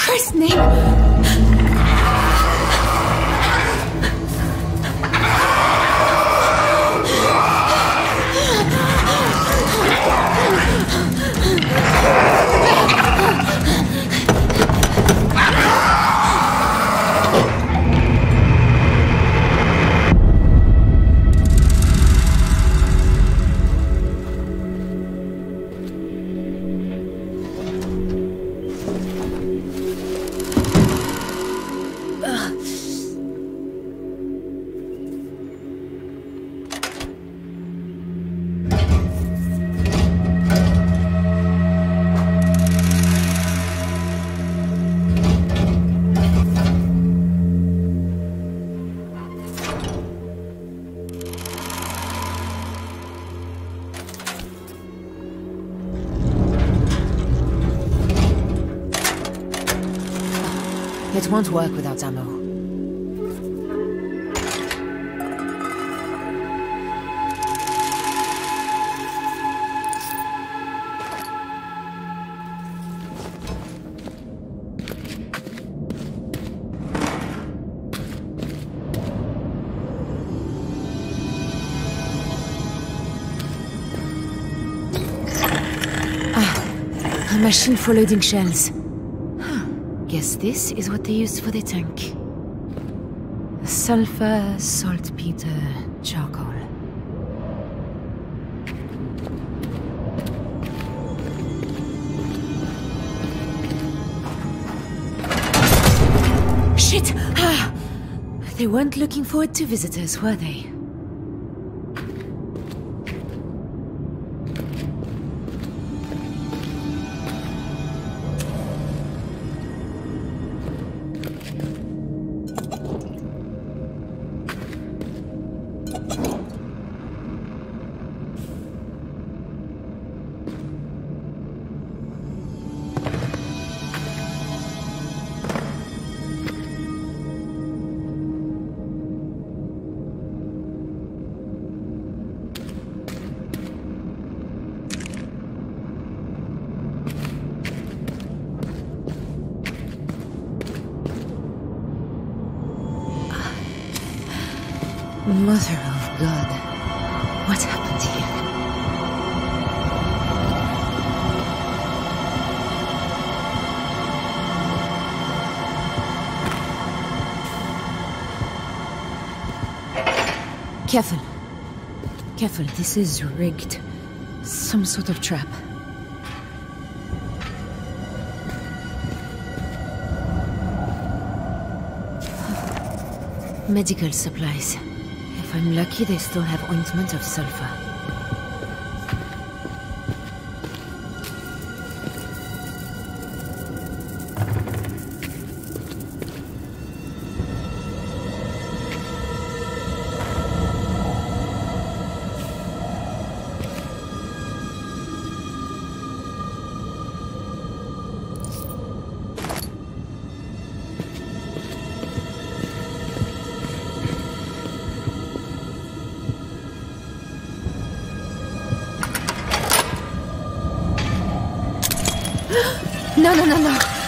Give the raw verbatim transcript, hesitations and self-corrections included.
Christ's name! It won't work without ammo. Ah, a machine for loading shells. Guess this is what they used for the tank. Sulfur, saltpeter, charcoal. Shit! Ah! They weren't looking forward to visitors, were they? Mother of God, what happened here? Careful. Careful, this is rigged. Some sort of trap. Medical supplies. If I'm lucky, they still have ointment of sulfur. No, no, no, no.